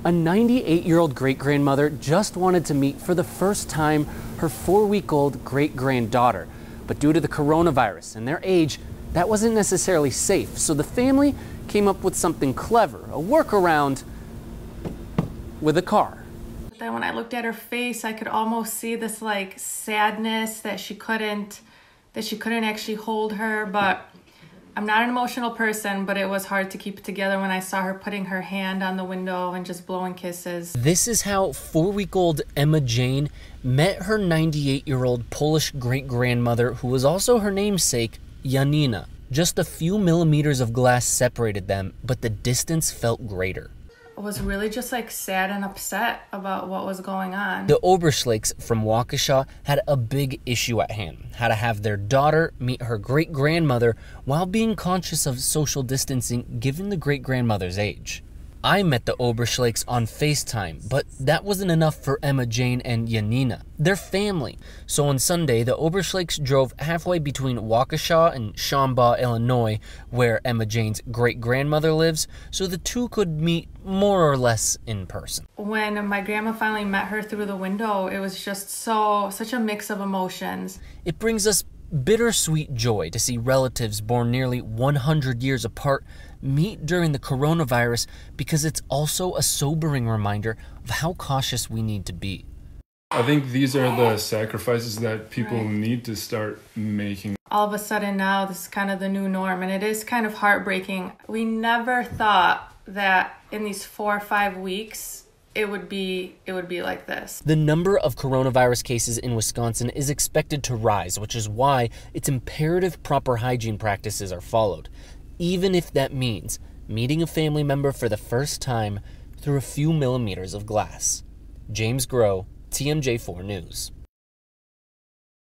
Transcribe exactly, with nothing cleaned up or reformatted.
A ninety-eight-year-old great-grandmother just wanted to meet for the first time her four-week-old great-granddaughter. But due to the coronavirus and their age, that wasn't necessarily safe. So the family came up with something clever, a workaround with a car. But then when I looked at her face, I could almost see this like sadness that she couldn't, that she couldn't actually hold her. But I'm not an emotional person, but it was hard to keep it together when I saw her putting her hand on the window and just blowing kisses. This is how four-week-old Emma Jane met her ninety-eight-year-old Polish great-grandmother, who was also her namesake, Janina. Just a few millimeters of glass separated them, but the distance felt greater. I was really just like sad and upset about what was going on. The Oberschleichs from Waukesha had a big issue at hand: how to have their daughter meet her great-grandmother while being conscious of social distancing given the great-grandmother's age. I met the Oberschleichs on FaceTime, but that wasn't enough for Emma Jane and Janina. They're family. So on Sunday, the Oberschleichs drove halfway between Waukesha and Shambaugh, Illinois, where Emma Jane's great-grandmother lives, so the two could meet more or less in person. When my grandma finally met her through the window, it was just so, such a mix of emotions. It brings us bittersweet joy to see relatives born nearly one hundred years apart meet during the coronavirus, because it's also a sobering reminder of how cautious we need to be. I think these are the sacrifices that people right. need to start making. All of a sudden now, this is kind of the new norm, and it is kind of heartbreaking. We never thought that in these four or five weeks, it would be it would be like this. The number of coronavirus cases in Wisconsin is expected to rise, which is why it's imperative proper hygiene practices are followed, even if that means meeting a family member for the first time through a few millimeters of glass. James Groh, T M J four News.